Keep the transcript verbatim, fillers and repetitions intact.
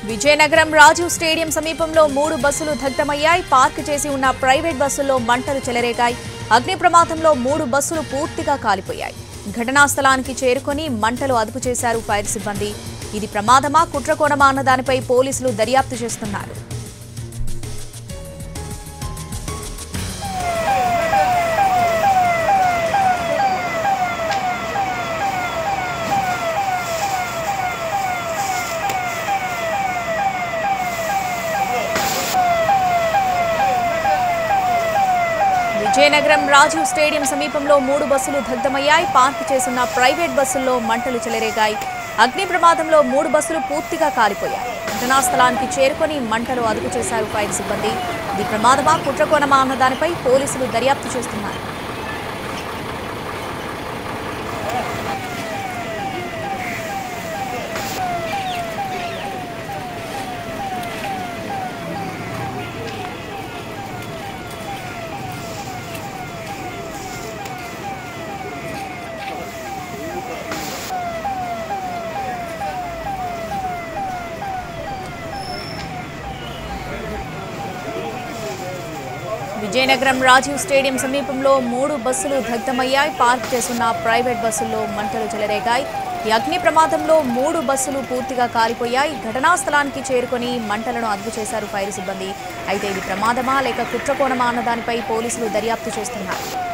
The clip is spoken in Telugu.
విజయనగరం రాజీవ్ స్టేడియం సమీపంలో మూడు బస్సులు దగ్ధమయ్యాయి. పార్క్ చేసి ఉన్న ప్రైవేట్ బస్సుల్లో మంటలు చెలరేగాయి. అగ్ని ప్రమాదంలో మూడు బస్సులు పూర్తిగా కాలిపోయాయి. ఘటనా స్థలానికి చేరుకొని మంటలు అదుపు చేశారు ఫైర్ సిబ్బంది. ఇది ప్రమాదమా కుట్రకోణమా అన్న దానిపై పోలీసులు దర్యాప్తు చేస్తున్నారు. విజయనగరం రాజీవ్ స్టేడియం సమీపంలో మూడు బస్సులు దగ్ధమయ్యాయి. పార్క్ చేసిన ప్రైవేట్ బస్సుల్లో మంటలు చెలరేగాయి. అగ్ని ప్రమాదంలో మూడు బస్సులు పూర్తిగా కాలిపోయాయి. ఘటనా స్థలానికి చేరుకొని మంటలు అదుపు చేశారు ఫైర్ సిబ్బంది. ఇది ప్రమాదమా కుట్రకోణమా అన్న దానిపై పోలీసులు దర్యాప్తు చేస్తున్నారు. విజయనగరం రాజీవ్ స్టేడియం సమీపంలో మూడు బస్సులు దగ్ధమయ్యాయి. పార్క్ చేస్తున్న ప్రైవేట్ బస్సుల్లో మంటలు చెలరేగాయి. ఈ అగ్ని ప్రమాదంలో మూడు బస్సులు పూర్తిగా కాలిపోయాయి. ఘటనా స్థలానికి చేరుకొని మంటలను అదుపు చేశారు ఫైర్ సిబ్బంది. అయితే ఇది ప్రమాదమా లేక కుట్రకోణమా అన్న దానిపై పోలీసులు దర్యాప్తు చేస్తున్నారు.